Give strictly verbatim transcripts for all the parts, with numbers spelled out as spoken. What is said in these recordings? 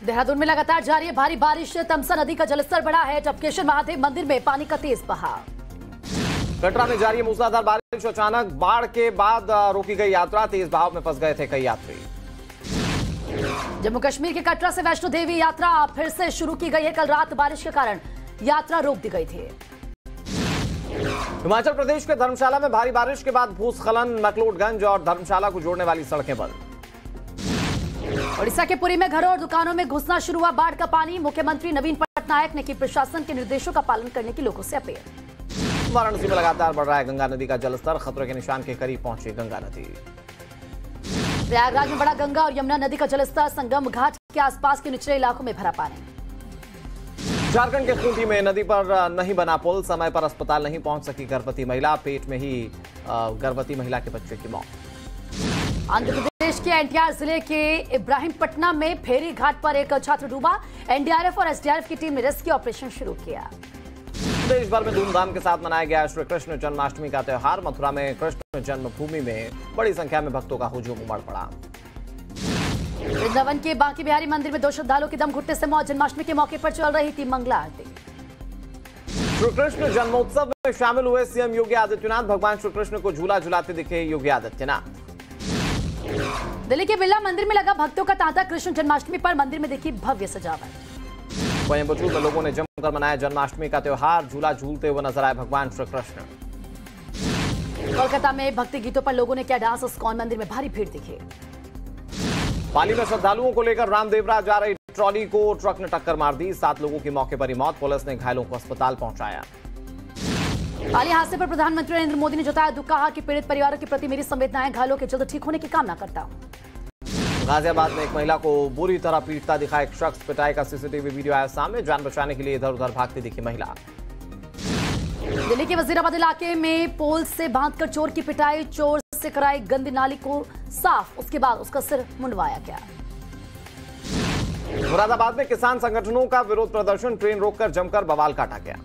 देहरादून में लगातार जारी है भारी बारिश से तमसा नदी का जलस्तर बढ़ा है। टपकेश्वर महादेव मंदिर में पानी का तेज बहाव। कटरा में जारी है मूसलाधार बारिश। अचानक बाढ़ के बाद रोकी गई यात्रा। तेज बहाव में फंस गए थे कई यात्री। जम्मू कश्मीर के कटरा से वैष्णो देवी यात्रा फिर से शुरू की गई है। कल रात बारिश के कारण यात्रा रोक दी गई थी। हिमाचल प्रदेश के धर्मशाला में भारी बारिश के बाद भूस्खलन। मैक्लोडगंज और धर्मशाला को जोड़ने वाली सड़कें बंद। ओडिशा के पुरी में घरों और दुकानों में घुसना शुरू हुआ बाढ़ का पानी। मुख्यमंत्री नवीन पटनायक ने की प्रशासन के निर्देशों का पालन करने की लोगों से अपील। वाराणसी में लगातार बढ़ रहा है गंगा नदी का जलस्तर। खतरे के निशान के करीब पहुंची गंगा नदी। प्रयागराज में बढ़ा गंगा और यमुना नदी का जलस्तर। संगम घाट के आसपास के निचले इलाकों में भरा पानी। झारखंड के खूंटी में नदी पर नहीं बना पुल। समय पर अस्पताल नहीं पहुंच सकी गर्भवती महिला। पेट में ही गर्भवती महिला के बच्चे की मौत। आंध्र प्रदेश के एनटीआर जिले के इब्राहिमपट्टनम में फेरी घाट पर एक छात्र डूबा। एनडीआरएफ और एसडीआरएफ की टीम ने रेस्क्यू ऑपरेशन शुरू किया। देश भर में धूमधाम के साथ मनाया गया श्री कृष्ण जन्माष्टमी का त्योहार। मथुरा में कृष्ण जन्मभूमि में बड़ी संख्या में भक्तों का हुजूम उमड़ पड़ा। वृंदावन के बांके बिहारी मंदिर में दो श्रद्धालुओं की दम घुटने से मौत। जन्माष्टमी के मौके पर चल रही थी मंगला आरती। श्री कृष्ण जन्मोत्सव में शामिल हुए सीएम योगी आदित्यनाथ। भगवान श्री कृष्ण को झूला झुलाते दिखे योगी आदित्यनाथ। दिल्ली के बिरला मंदिर में लगा भक्तों का तांता। कृष्ण जन्माष्टमी पर मंदिर में देखी भव्य सजावट। कोयम्बटूर में लोगों ने जमकर मनाया जन्माष्टमी का त्योहार। झूला झूलते हुए नजर आए भगवान श्री कृष्ण। कोलकाता में भक्ति गीतों पर लोगों ने किया डांस। इस्कॉन मंदिर में भारी भीड़ दिखी। पाली में श्रद्धालुओं को लेकर रामदेवरा जा रही ट्रॉली को ट्रक ने टक्कर मार दी। सात लोगों की मौके पर ही मौत। पुलिस ने घायलों को अस्पताल पहुंचाया। हाल ही हादसे पर प्रधानमंत्री नरेंद्र मोदी ने जताया दुख। कहा कि पीड़ित परिवारों के प्रति मेरी संवेदनाएं। घायलों के जल्द ठीक होने की कामना करता हूं। गाजियाबाद में एक महिला को बुरी तरह पीटता दिखा एक शख्स। पिटाई का सीसीटीवी वीडियो आया सामने। जान बचाने के लिए इधर उधर भागती दिखी महिला। दिल्ली के वजीराबाद इलाके में पोल से बांधकर चोर की पिटाई। चोर से कराई गंदी नाली को साफ। उसके बाद उसका सिर मुंडवाया गया। मुरादाबाद में किसान संगठनों का विरोध प्रदर्शन। ट्रेन रोककर जमकर बवाल काटा गया।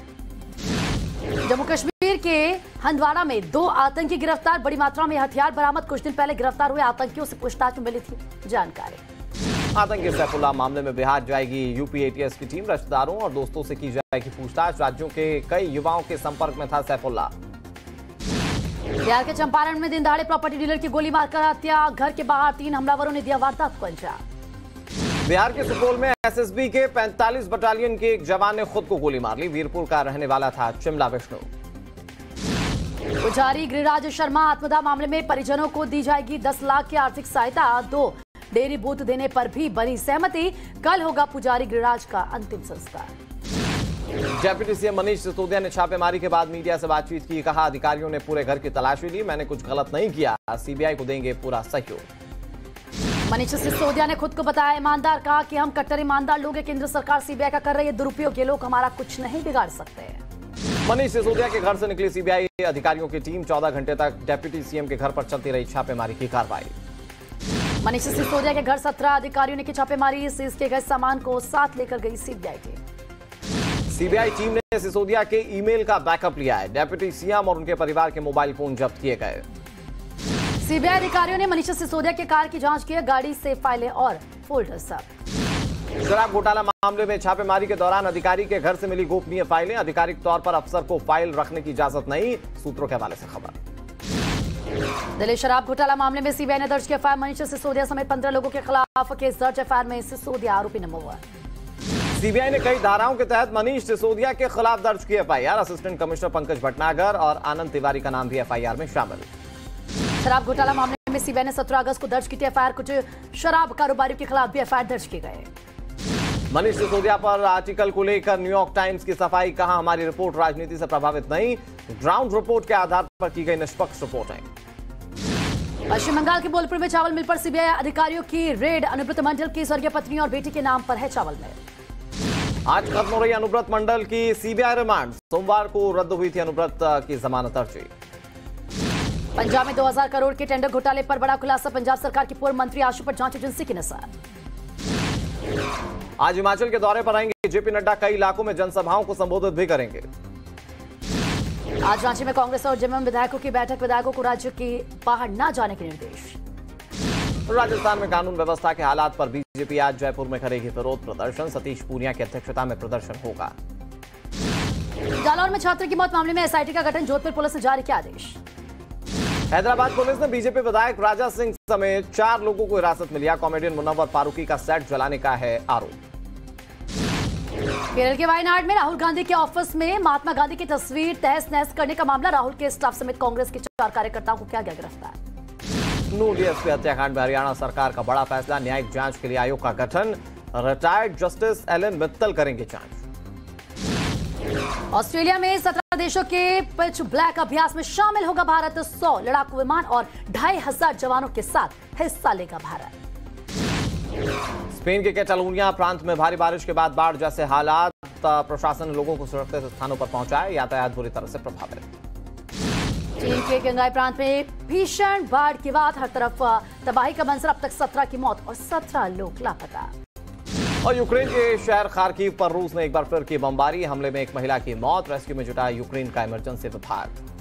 जम्मू कश्मीर के हंदवाड़ा में दो आतंकी गिरफ्तार। बड़ी मात्रा में हथियार बरामद। कुछ दिन पहले गिरफ्तार हुए आतंकियों से पूछताछ में मिली थी जानकारी। आतंकी सैफुल्लाह मामले में बिहार जाएगी यूपी एटीएस की टीम। रिश्तेदारों और दोस्तों से की जाएगी पूछताछ। राज्यों के कई युवाओं के संपर्क में था सैफुल्लाह। बिहार के चंपारण में दिन दहाड़े प्रॉपर्टी डीलर की गोली मारकर हत्या। घर के बाहर तीन हमलावरों ने दिया वारदात को अंजाम। बिहार के सुपौल में एसएसबी के पैंतालीस बटालियन के एक जवान ने खुद को गोली मार ली। वीरपुर का रहने वाला था चिमला विष्णु। पुजारी गिरिराज शर्मा आत्मदाह मामले में परिजनों को दी जाएगी दस लाख की आर्थिक सहायता। दो डेयरी बूथ देने पर भी बनी सहमति। कल होगा पुजारी गिरिराज का अंतिम संस्कार। डेप्यूटी सीएम मनीष सिसोदिया ने छापेमारी के बाद मीडिया से बातचीत की। कहा अधिकारियों ने पूरे घर की तलाशी ली। मैंने कुछ गलत नहीं किया। सीबीआई को देंगे पूरा सहयोग। मनीष सिसोदिया ने खुद को बताया ईमानदार। कहा कि हम कट्टर ईमानदार लोग हैं। केंद्र सरकार सीबीआई का कर रही है दुरुपयोग। ये लोग हमारा कुछ नहीं बिगाड़ सकते। मनीष सिसोदिया के घर से निकली सीबीआई अधिकारियों की टीम। चौदह घंटे तक डेप्यूटी सीएम के घर पर चलती रही छापेमारी की कार्रवाई। मनीष सिसोदिया के घर सत्रह अधिकारियों ने की छापेमारी। सीज किए गए सामान को साथ लेकर गई सीबीआई टीम। सीबीआई टीम ने सिसोदिया के ईमेल का बैकअप लिया है। डेप्यूटी सीएम और उनके परिवार के मोबाइल फोन जब्त किए गए। सीबीआई अधिकारियों ने मनीष सिसोदिया के कार की जांच की। गाड़ी से फाइलें और फोल्डर्स। शराब घोटाला मामले में छापेमारी के दौरान अधिकारी के घर से मिली गोपनीय फाइलें। आधिकारिक तौर पर अफसर को फाइल रखने की इजाजत नहीं। सूत्रों के हवाले से खबर। दिल्ली शराब घोटाला मामले में सीबीआई ने दर्ज किया एफआईआर। मनीष सिसोदिया समेत पंद्रह लोगों के खिलाफ केस दर्ज। एफआईआर में सिसोदिया आरोपी नंबर वन। सीबीआई ने कई धाराओं के तहत मनीष सिसोदिया के खिलाफ दर्ज की FIR. Assistant commissioner Pankaj Bhatnagar और आनंद तिवारी का नाम भी एफआईआर में शामिल। शराब घोटाला मामले में सीबीआई ने सत्रह अगस्त को दर्ज की थी एफआईआर। कुछ शराब कारोबारियों के खिलाफ भी एफआईआर दर्ज किए गए। मनीष सिसोदिया पर आर्टिकल को लेकर न्यूयॉर्क टाइम्स की सफाई। कहा हमारी रिपोर्ट राजनीति से प्रभावित नहीं। ग्राउंड रिपोर्ट के आधार पर की गई निष्पक्ष रिपोर्ट है। पश्चिम बंगाल के बोलपुर में चावल मिल पर सीबीआई अधिकारियों की रेड। अनुव्रत मंडल की स्वर्गीय पत्नी और बेटी के नाम पर है चावल मिल। आज खत्म हो रही अनुव्रत मंडल की सीबीआई रिमांड। सोमवार को रद्द हुई थी अनुव्रत की जमानत अर्जी। पंजाब में दो हज़ार करोड़ के टेंडर घोटाले पर बड़ा खुलासा। पंजाब सरकार की पूर्व मंत्री आशु पर जांच एजेंसी की नजर। आज हिमाचल के दौरे पर आएंगे जेपी नड्डा। कई इलाकों में जनसभाओं को संबोधित भी करेंगे। आज रांची में कांग्रेस और जेएमएम विधायकों की बैठक। विधायकों को राज्य के बाहर न जाने के निर्देश। राजस्थान में कानून व्यवस्था के हालात पर बीजेपी आज जयपुर में करेगी विरोध प्रदर्शन। सतीश पूनिया की अध्यक्षता में प्रदर्शन होगा। जालौर में छात्र की मौत मामले में एसआईटी का गठन, जोधपुर पुलिस ने जारी किया आदेश। हैदराबाद पुलिस ने बीजेपी विधायक राजा सिंह समेत चार लोगों को हिरासत में लिया। कॉमेडियन मुनव्वर फारूकी का सेट जलाने का है आरोप। केरल के वायनाड में राहुल गांधी के ऑफिस में महात्मा गांधी की तस्वीर तहस नहस करने का मामला। राहुल के स्टाफ समेत कांग्रेस के चार कार्यकर्ताओं को किया गया गिरफ्तार। नूर डीएसपी हत्याकांड में हरियाणा सरकार का बड़ा फैसला, न्यायिक जांच के लिए आयोग का गठन। रिटायर्ड जस्टिस एलन मित्तल करेंगे जांच। ऑस्ट्रेलिया में सत्रह देशों के पिच ब्लैक अभ्यास में शामिल होगा भारत। सौ लड़ाकू विमान और ढाई हजार जवानों के साथ हिस्सा लेगा भारत। स्पेन के कैटालोनिया प्रांत में भारी बारिश के बाद बाढ़ जैसे हालात। प्रशासन ने लोगों को सुरक्षित स्थानों पर पहुंचाया। यातायात बुरी तरह से प्रभावित। चीन के किंगाई प्रांत में भीषण बाढ़ के बाद हर तरफ तबाही का मंजर। अब तक सत्रह की मौत और सत्रह लोग लापता। और यूक्रेन के शहर खार्किव पर रूस ने एक बार फिर की बमबारी। हमले में एक महिला की मौत। रेस्क्यू में जुटा यूक्रेन का इमरजेंसी विभाग।